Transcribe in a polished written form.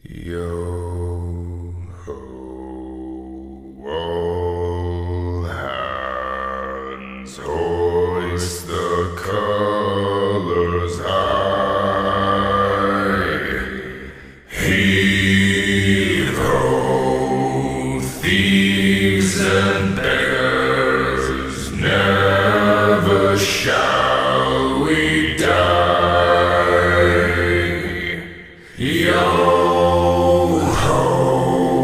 Yo ho, all hands hoist the colors high. Heave ho, thieves and beggars never shine.